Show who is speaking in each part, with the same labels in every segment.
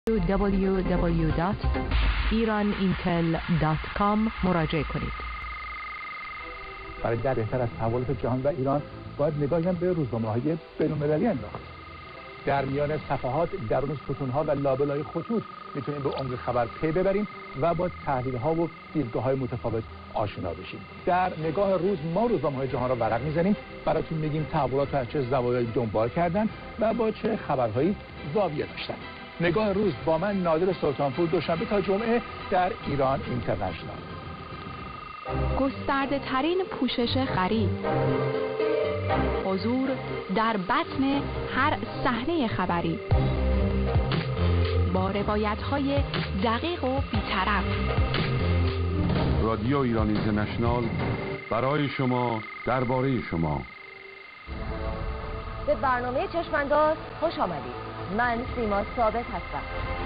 Speaker 1: www.iranintel.com مراجعه کنید.
Speaker 2: برای در بهتر از تحولات جهان و ایران باید نگاهی هم به روزنامه‌های بین‌المللی انداخت. در میان صفحات، درون ستون‌ها و لابلای خطوط میتونیم به عمق خبر پی ببریم و با تحلیل‌ها و دیدگاه‌های متفاوت آشنا بشیم. در نگاه روز ما روزنامه‌های جهان را ورق می‌زنیم، براتون میگیم تحولات از چه زوایایی دنبال کردن و با چه خبرهایی زاویه داشتن. نگاه روز با من نادر سلطانپور دوشنبه تا جمعه در ایران اینترنشنال.
Speaker 3: گسترده ترین پوشش خرید، حضور در بطن هر صحنه خبری با روایت‌های دقیق و بی‌طرف.
Speaker 4: رادیو ایران اینترنشنال برای شما، درباره شما.
Speaker 5: به برنامه چشم‌انداز خوش آمدید. من سیما ثابت هستم.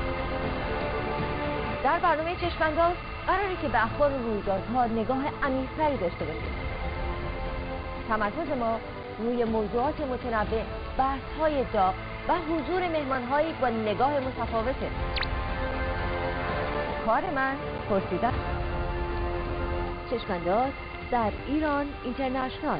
Speaker 5: در برنامه چشم‌انداز قراره که به اخبار و رویدادها نگاه عمیق‌تری داشته باشیم. تمرکز ما روی موضوعات متنوع، بحث‌های داغ و حضور مهمان‌هایی با نگاه متفاوته. کار من پرسیدن. چشم‌انداز در ایران اینترنشنال.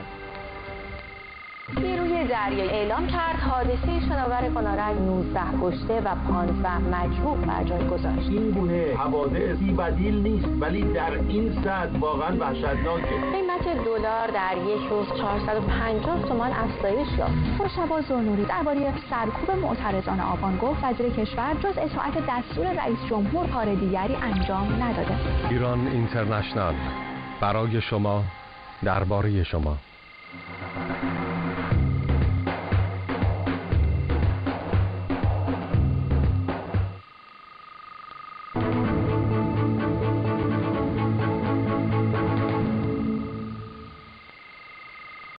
Speaker 5: نیروی دریایی اعلام کرد حادثه شناور قنارک 19 کشته و 15 مجروح بر جای گذاشت.
Speaker 6: این گونه حوادث بدیل نیست، ولی در این سطح واقعا وحشتناکه.
Speaker 5: قیمت دلار در یک روز 450 تومان افزایش یافت.
Speaker 3: مجتبی زرنوری درباره سرکوب معترضان آبان گفت وزیر کشور جز اطاعت دستور رئیس جمهور کار دیگری انجام نداده.
Speaker 7: ایران اینترنشنال برای شما، درباره شما.